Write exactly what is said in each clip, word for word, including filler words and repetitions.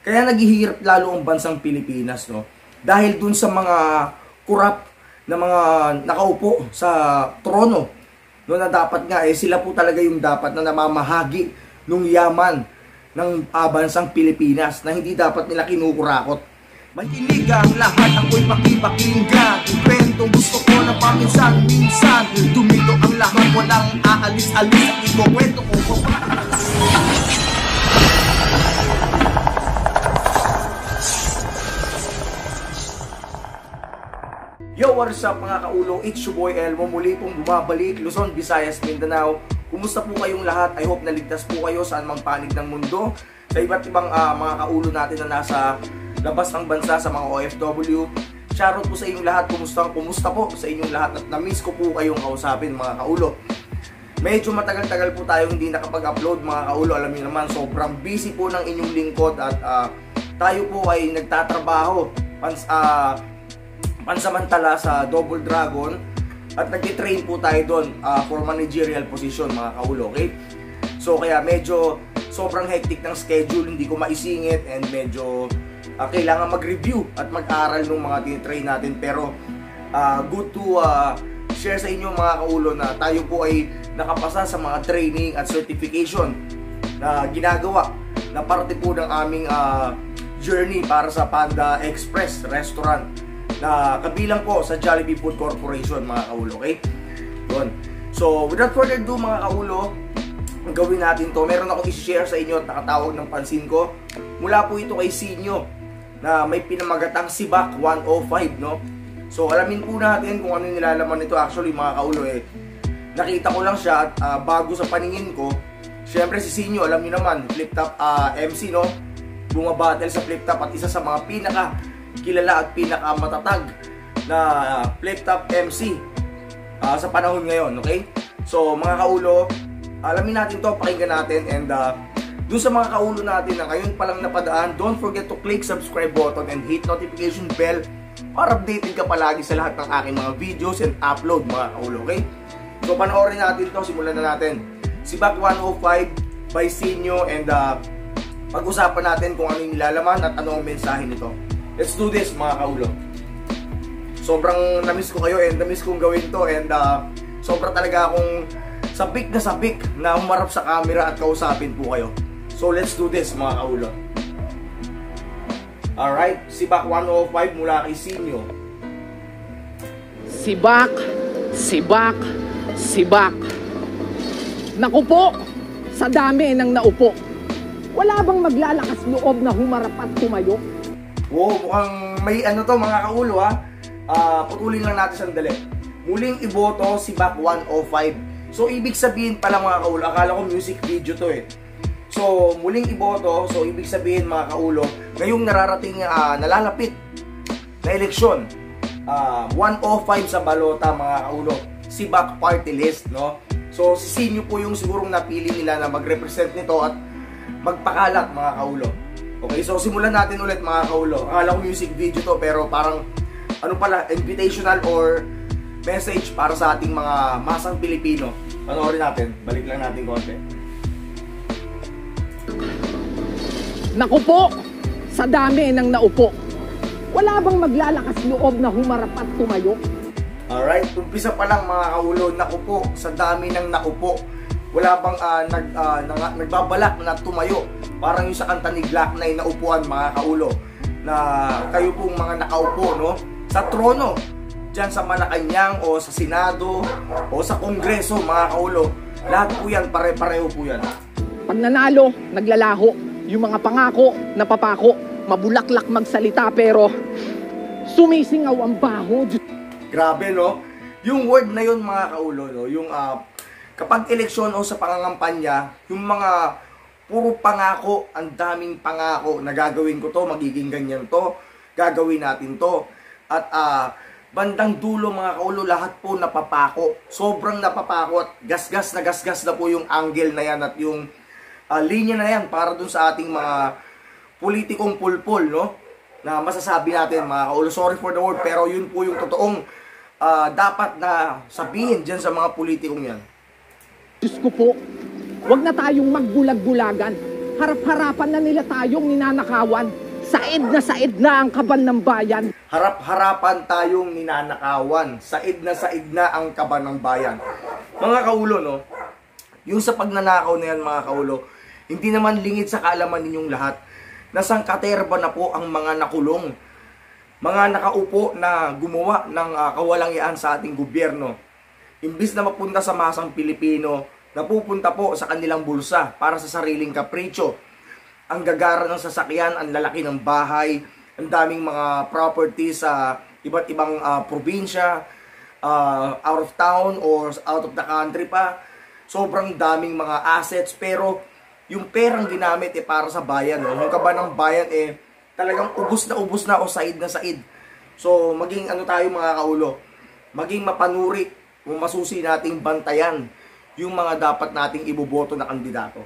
Kaya naghihirap lalo ang bansang Pilipinas, no? Dahil dun sa mga kurap na mga nakaupo sa trono, no, na dapat nga eh sila po talaga yung dapat na namamahagi ng yaman ng uh, bansang Pilipinas na hindi dapat nila kinukurakot. Makinig ang lahat, ako'y pakipakinggan. Kwentong gusto ko na paminsan-minsan. Dumito ang lahat, walang aalis-alis. Ang ikukwento ko ko. Yo, what's up mga kaulo? It's your boy Elmo. Muli pong bumabalik, Luzon, Visayas, Mindanao. Kumusta po kayong lahat? I hope naligtas po kayo saan mang panig ng mundo. Sa iba't ibang uh, mga kaulo natin na nasa labas ng bansa, sa mga O F W. Shoutout po sa inyong lahat. Kumusta, kumusta po sa inyong lahat? At na-miss ko po kayong kausapin mga kaulo. Medyo matagal-tagal po tayo hindi nakapag-upload mga kaulo. Alam niyo naman, sobrang busy po ng inyong lingkod. At uh, tayo po ay nagtatrabaho pans, uh, pansamantala sa Double Dragon. At nag-train po tayo doon uh, for managerial position mga kaulo, okay? So kaya medyo sobrang hectic ng schedule, hindi ko maisingit, and medyo uh, kailangan mag-review at mag-aral ng mga tinitrain natin. Pero uh, good to uh, share sa inyo mga kaulo na tayo po ay nakapasa sa mga training at certification na ginagawa na parte po ng aming uh, journey para sa Panda Express Restaurant na kabilang po sa Jollibee Food Corporation mga kaulo, okay? Yun. So, without further ado mga kaulo, ang gawin natin to, meron akong i-share sa inyo at nakatawag ng pansin ko. Mula po ito kay Sinyo na may pinamagatang Sibak one oh five, no? So, alamin po natin kung ano yung nilalaman nito. Actually mga kaulo, eh, nakita ko lang siya at uh, bago sa paningin ko, syempre si Sinyo, alam niyo naman, flip top uh, M C, no? Bumabattle sa flip top at isa sa mga pinaka kilala at pinakamatatag na flip top M C uh, sa panahon ngayon, okay? So mga kaulo, alamin natin to, pakinggan natin, and uh, dun sa mga kaulo natin na ngayon palang napadaan, don't forget to click subscribe button and hit notification bell para updated ka palagi sa lahat ng aking mga videos and upload mga kaulo, okay? So panoorin natin to, simulan na natin. Sibak one oh five by Sinyo, and uh, pag-usapan natin kung ano yung nilalaman at ano ang mensahe nito. Let's do this mga kaulo. Sobrang namiss ko kayo and namiss kong gawin to, and uh, sobrang talaga akong sabik na sabik na umarap sa camera at kausapin po kayo. So let's do this mga kaulo. Alright, Sibak one oh five mula kay Sinyo. Sibak, sibak, sibak. Naku po, sa dami ng naupo. Wala bang maglalakas loob na humarap at tumayo? Wow, mukhang may ano to mga kaulo ha. Uh, putulin lang natin sandali. Muling iboto Sibak one oh five. So ibig sabihin pala mga kaulo, akala ko music video to eh. So muling iboto, so ibig sabihin mga kaulo, ngayong nararating uh, nalalapit na eleksyon, uh, one oh five sa balota mga kaulo, Sibak party list, no? So si Sinyo po yung sigurong napili nila na mag-represent nito at magpakalat mga kaulo. Okay, so simulan natin ulit mga kaulo. Akala ko music video to, pero parang ano pala, invitational or message para sa ating mga masang Pilipino. Panoorin natin, balik lang natin konti. Naku po, sa dami ng naupo. Wala bang maglalakas loob na humarap at tumayo? Alright, umpisa pa lang mga kaulo. Naku po, sa dami ng naupo. Wala bang uh, nag, uh, nag, nagbabalak na tumayo? Parang yung sa kanta ni Glock nine na upuan mga kaulo, na kayo pong mga nakaupo, no? Sa trono, dyan sa Malacanang o sa Senado o sa Kongreso mga kaulo. Lahat po yan, pare-pareho po yan. Pag nanalo, naglalaho. Yung mga pangako, napapako. Mabulaklak magsalita pero sumisingaw ang baho. Grabe, no? Yung word na yun mga kaulo, no? Yung uh, kapag eleksyon o sa pangangampanya, yung mga puro pangako, ang daming pangako na gagawin ko to, magiging ganyan to, gagawin natin to. At uh, bandang dulo mga kaulo, lahat po napapako. Sobrang napapako at gasgas na gasgas na po yung angle na yan at yung uh, linya na yan para dun sa ating mga politikong pulpul, no? Na masasabi natin mga kaulo, sorry for the word, pero yun po yung totoong uh, dapat na sabihin dyan sa mga politikong yan. Diyos ko po, huwag na tayong magbulag-bulagan. Harap-harapan na nila tayong ninanakawan. Said na said na ang kaban ng bayan. Harap-harapan tayong ninanakawan. Said na said na ang kaban ng bayan. Mga kaulo, no? Yung sa pagnanakaw na yan, mga kaulo, hindi naman lingid sa kaalaman ninyong lahat. Nasang katerba na po ang mga nakulong. Mga nakaupo na gumawa ng uh, kawalangian sa ating gobyerno. Imbis na mapunta sa masang Pilipino, napupunta po sa kanilang bulsa para sa sariling kapritsyo. Ang gagara ng sasakyan, ang lalaki ng bahay, ang daming mga properties sa iba't ibang uh, probinsya, uh, out of town or out of the country pa. Sobrang daming mga assets, pero yung perang ginamit eh para sa bayan. No? Yung kaban ng bayan eh talagang ubos na ubos na o said na said. So maging ano tayo mga kaulo, maging mapanuri kung masusi nating bantayan yung mga dapat nating iboboto na kandidato.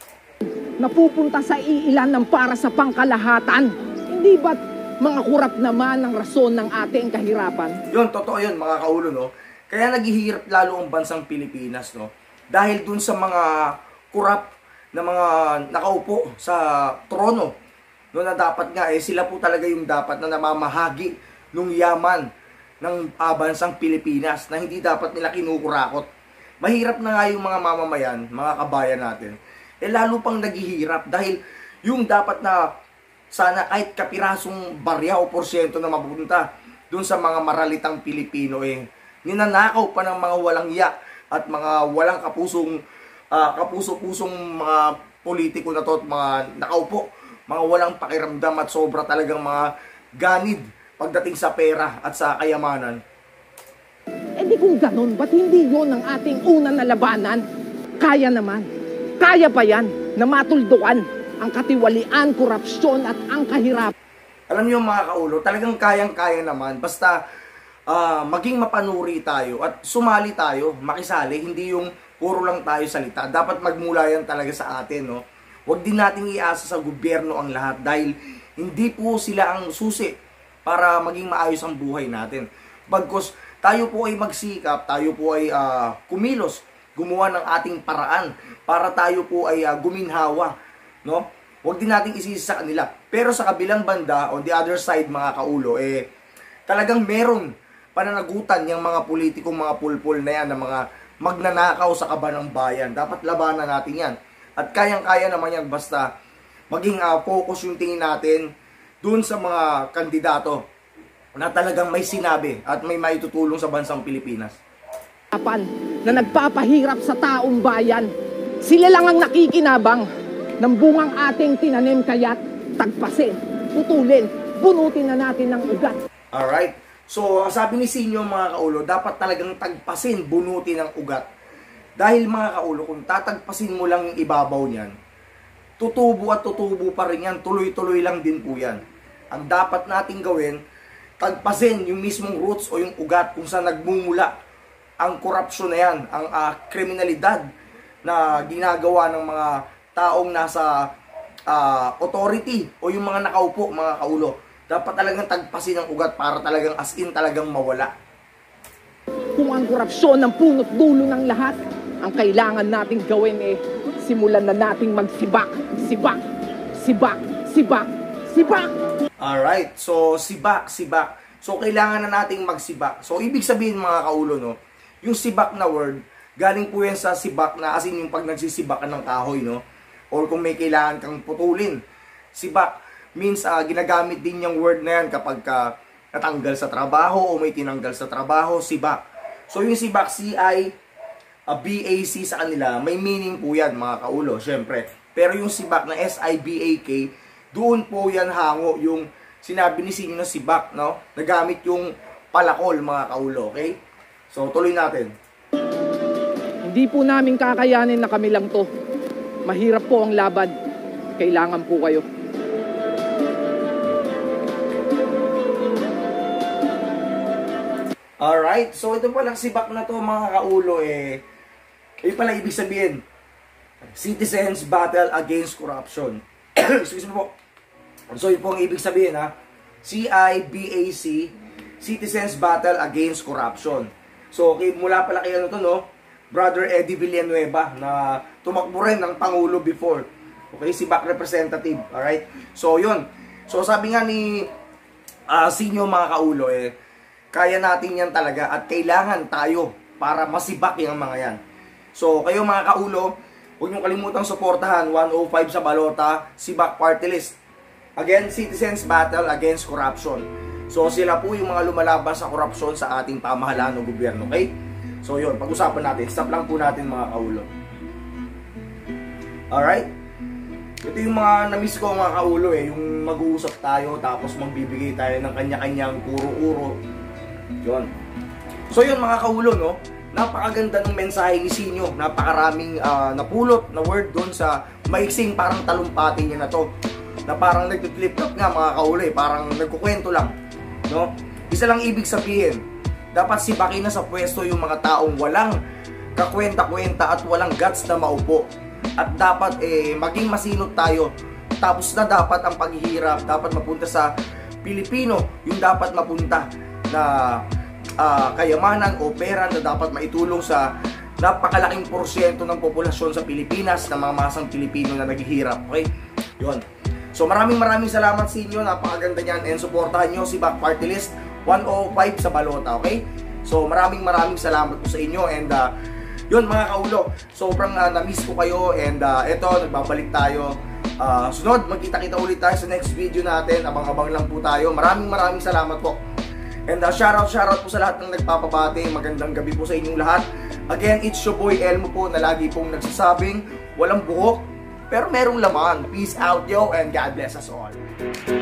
Napupunta sa iilan ng para sa pangkalahatan. Hindi ba't mga kurap naman ang rason ng ating kahirapan? Yun, totoo yun mga kaulo, no? Kaya naghihirap lalo ang bansang Pilipinas, no? Dahil dun sa mga kurap na mga nakaupo sa trono, no, na dapat nga, eh, sila po talaga yung dapat na namamahagi ng yaman ng uh, bansang Pilipinas na hindi dapat nila kinukurakot. Mahirap na nga yung mga mamamayan, mga kabayan natin, eh lalo pang naghihirap dahil yung dapat na sana kahit kapirasong barya o porsyento na mapunta dun sa mga maralitang Pilipino, eh ninanakaw pa ng mga walang iya at mga walang kapusong uh, kapuso-pusong mga politiko na to at mga nakaupo, mga walang pakiramdam at sobra talagang mga ganid pagdating sa pera at sa kayamanan. Eh di kung ganun, ba't hindi yun ang ating unang na labanan? Kaya naman. Kaya pa yan na matuldukan ang katiwalian, korupsyon at ang kahirap. Alam niyo mga kaulo, talagang kayang-kaya naman. Basta uh, maging mapanuri tayo at sumali tayo, makisali. Hindi yung puro lang tayo salita. Dapat magmula yan talaga sa atin. No? Huwag din nating iasa sa gobyerno ang lahat dahil hindi po sila ang susi para maging maayos ang buhay natin. Bagkus tayo po ay magsikap, tayo po ay uh, kumilos, gumawa ng ating paraan para tayo po ay uh, guminhawa, no? Huwag din nating isisi sa kanila. Pero sa kabilang banda, on the other side mga kaulo, eh talagang meron pananagutan yung mga politikong mga pulpul na yan, na mga magnanakaw sa kaban ng bayan. Dapat labanan natin yan. At kayang-kaya naman yan basta maging uh, focus yung tingin natin dun sa mga kandidato na talagang may sinabi at may maitutulong sa bansang Pilipinas. Na nagpapahirap sa taong bayan. Sila lang ang nakikinabang ng bungang ating tinanim, kaya't tagpasin, putulin, bunutin na natin ng ugat. Alright. So, sabi ni Sinyo mga kaulo, dapat talagang tagpasin, bunutin ng ugat. Dahil mga kaulo, kung tatagpasin mo lang yung ibabaw niyan, tutubo at tutubo pa rin yan, tuloy-tuloy lang din po yan. Ang dapat nating gawin, tagpasin yung mismong roots o yung ugat kung saan nagmumula ang korupsyon na yan, ang uh, kriminalidad na ginagawa ng mga taong nasa uh, authority o yung mga nakaupo, mga kaulo. Dapat talagang tagpasin ang ugat para talagang as in talagang mawala. Kung ang korupsyon ang punot dulo ng lahat, ang kailangan nating gawin eh, simulan na nating magsibak, sibak, sibak, sibak, sibak. Alright, so sibak, sibak. So kailangan na nating magsibak. So ibig sabihin mga kaulo, no, yung sibak na word, galing po yan sa sibak na as in yung pag nagsisibakan ng kahoy, no? Or kung may kailangan kang putulin. Sibak means uh, ginagamit din yung word na yan kapag ka natanggal sa trabaho o may tinanggal sa trabaho, sibak. So yung sibak, C I B A C sa kanila, may meaning po yan mga kaulo, syempre. Pero yung sibak na S I B A K, doon po yan hango yung sinabi ni Sinyo na sibak, no? Nagamit yung palakol mga kaulo, okay? So, tuloy natin. Hindi po namin kakayanin na kami lang to. Mahirap po ang laban. Kailangan po kayo. Alright, so ito palang sibak na to mga kaulo eh. Ito pala ibig sabihin, Citizens Battle Against Corruption. Excuse me po. So ito po ang ibig sabihin ha. C I B A C, Citizens Battle Against Corruption. So, okay, mula pala kay ano to, no? Brother Eddie Villanueva na tumakbo rin ng Pangulo before. Okay, Sibak representative. Alright? So, yun. So, sabi nga ni uh, Sinyo mga kaulo, eh, kaya natin yan talaga at kailangan tayo para masibak yung mga yan. So, kayo mga kaulo, huwag niyong kalimutang suportahan one oh five sa balota, Sibak Party List. Again, Citizens Battle Against Corruption. So, sila po yung mga lumalaban sa korupsyon sa ating pamahalaan o gobyerno. Okay? So, yun. Pag-usapan natin. Stop lang po natin mga kaulo. Alright? Ito yung mga na-miss ko mga kaulo eh. Yung mag-uusap tayo tapos magbibigay tayo ng kanya-kanyang puro-uro. Yun. So yun mga kaulo, no? Napakaganda ng mensahe ni Sinyo. Napakaraming uh, napulot na word doon sa maiksing parang talumpati niya na to. Na parang nag-flip-flop nga mga kaulo eh. Parang nagkukwento lang. No? Isa lang ibig sabihin. Dapat sibakin na sa pwesto yung mga taong walang kakwenta-kwenta at walang guts na maupo. At dapat eh, maging masinot tayo. Tapos na dapat ang paghihirap. Dapat mapunta sa Pilipino. Yung dapat mapunta na uh, kayamanan o pera na dapat maitulong sa napakalaking porsyento ng populasyon sa Pilipinas, ng mga masang Pilipino na naghihirap. Okay? Yun. So maraming maraming salamat sa inyo. Napakaganda niyan. And supportahan nyo si Sibak Party List one oh five sa balota. Okay? So maraming maraming salamat po sa inyo. And uh, yun mga kaulo, sobrang uh, na-miss ko kayo. And uh, eto, nagbabalik tayo. Uh, sunod, magkita-kita ulit tayo sa next video natin. Abang-abang lang po tayo. Maraming maraming salamat po. And uh, shoutout, shoutout po sa lahat ng nagpapabati. Magandang gabi po sa inyong lahat. Again, it's your boy Elmo po na lagi pong nagsasabing walang buhok, pero merong laman. Peace out yo and God bless us all.